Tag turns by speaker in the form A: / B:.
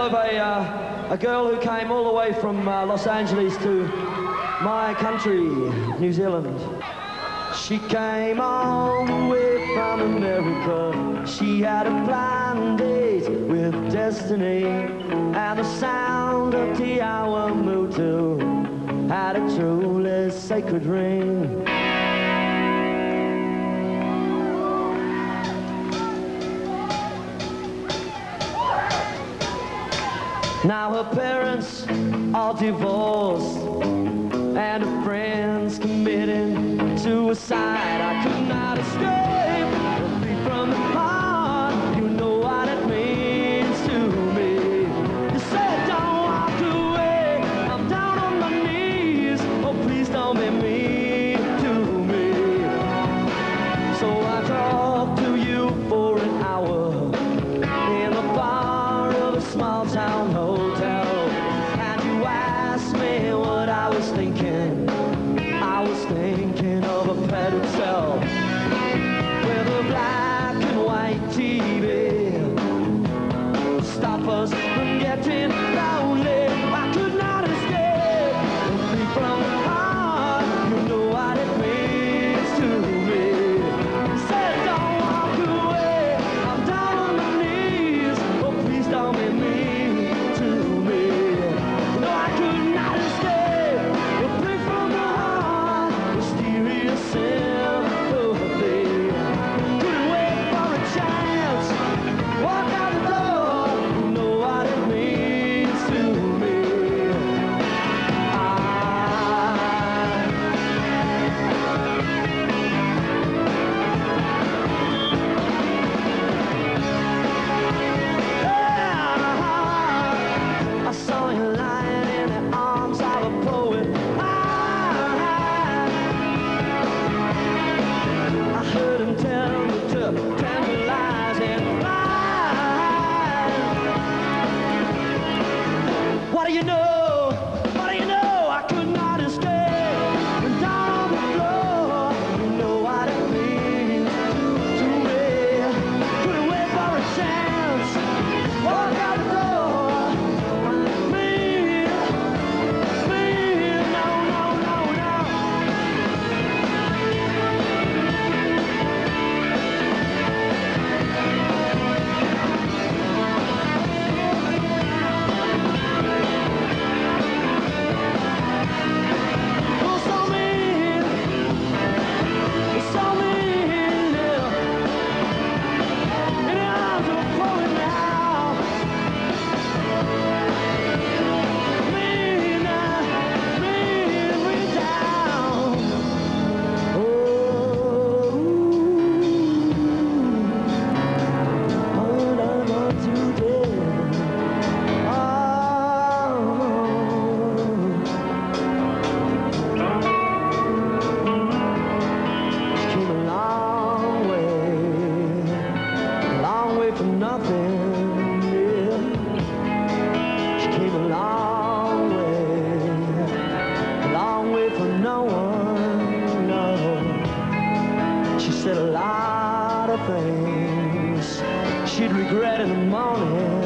A: of a girl who came all the way from Los Angeles to my country, New Zealand. She came all the way from America. She had a blind date with destiny, and the sound of the hour motel had a truly sacred ring. Now her parents are divorced, and her friends committing suicide. I could not escape from the heart. You know what it means to me. You said don't walk away. I'm down on my knees. Oh, please don't be mean to me. So I talked to you for an hour in the bar of a small town hotel, and you asked me what I was thinking. I was thinking of a padded cell with a black and white TV. Stop us from getting lonely. I could not escape from the heart. You know what it means to me. You said don't walk away. I'm down on my knees. Oh, please don't be mean to me. No, I could not escape. Free from the heart. Mysterious sympathy. Couldn't wait for a chance. Walk out the door. You know what it means to me. I saw you lying in the arms of a poet. I heard him tell me to tantalize and lie. What do you know? What do you know? I could not escape. And down on the floor, you know what it means to me. Couldn't wait for a chance. Walk out the door. Me, no, no, no, no. Oh, so mean, yeah. In the arms of a poet now. Mean, me down. Oh, all I want to do. She came a long way from nothing, yeah. She came a long way from no one, no. She said a lot of things she'd regret in the morning.